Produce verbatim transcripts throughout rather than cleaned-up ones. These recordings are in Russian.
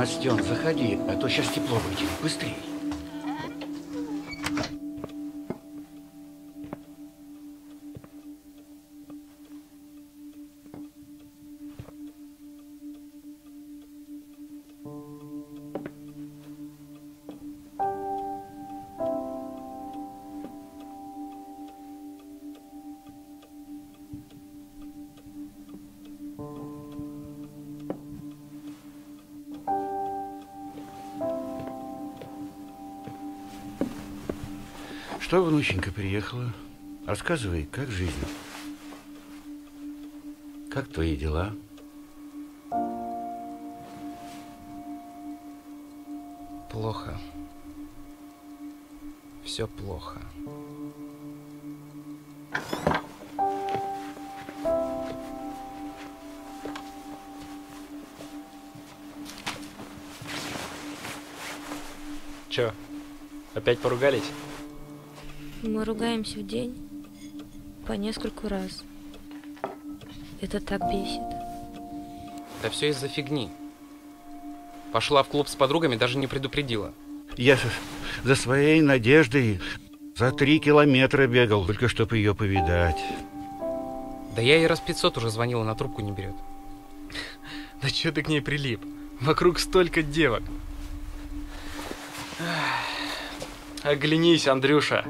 Настен, заходи, а то сейчас тепло выйдет. Быстрей. Что, внученька, приехала? Рассказывай, как жизнь? Как твои дела? Плохо. Все плохо. Че, опять поругались? Мы ругаемся в день по нескольку раз. Это так бесит. Да все из-за фигни. Пошла в клуб с подругами, даже не предупредила. Я за своей Надеждой за три километра бегал, только чтобы ее повидать. Да я ей раз пятьсот уже звонила, на трубку не берет. Да че ты к ней прилип? Вокруг столько девок. Оглянись, Андрюша.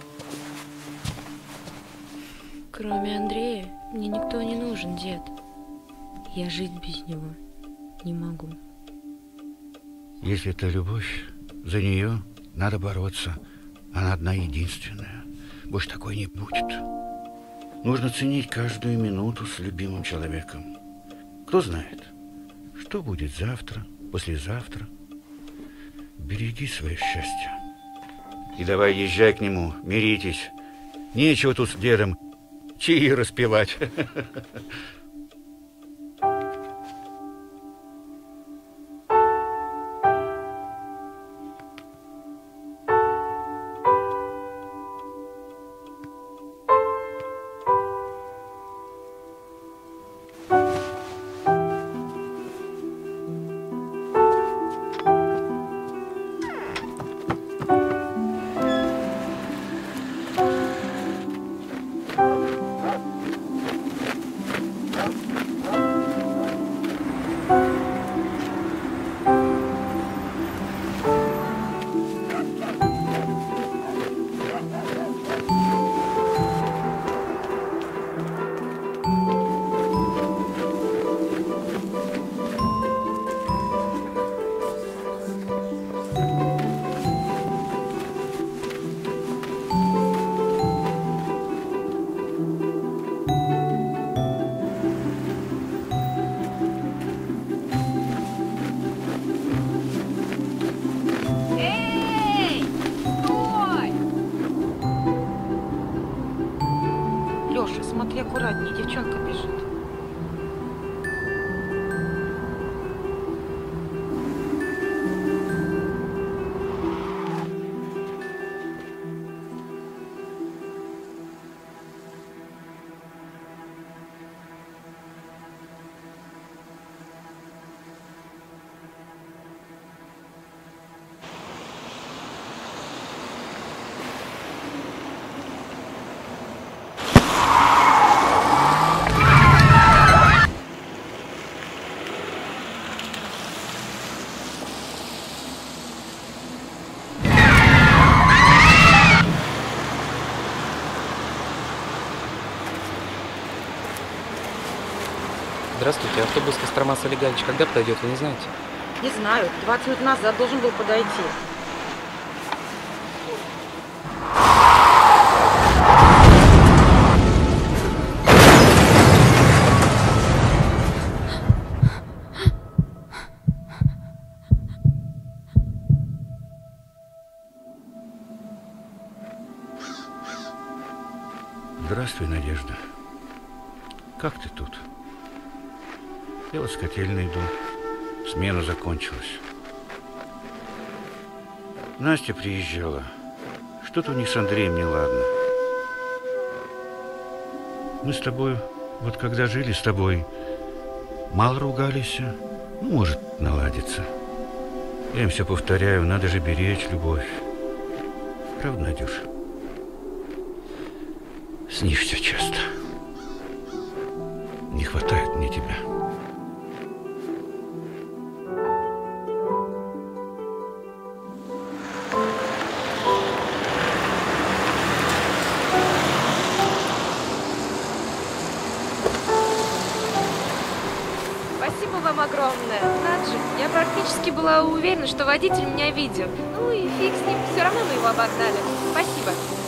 Кроме Андрея, мне никто не нужен, дед. Я жить без него не могу. Если это любовь, за нее надо бороться. Она одна единственная. Больше такой не будет. Нужно ценить каждую минуту с любимым человеком. Кто знает, что будет завтра, послезавтра. Береги свое счастье. И давай езжай к нему, миритесь. Нечего тут с дедом чаи распевать. Аккуратнее, девчонка бежит. Здравствуйте, автобус Кострома-Солигалич когда подойдет, вы не знаете? Не знаю, двадцать минут назад должен был подойти. Здравствуй, Надежда. Как ты тут? Я вот с котельной иду. Смена закончилась. Настя приезжала. Что-то у них с Андреем неладно. Мы с тобой, вот когда жили с тобой, мало ругались. Ну, может, наладится. Я им все повторяю, надо же беречь любовь. Правда, Надюша? Снишься часто. Не хватает мне тебя. Спасибо вам огромное. Наджи, я практически была уверена, что водитель меня видел. Ну и фиг с ним, все равно мы его обогнали. Спасибо.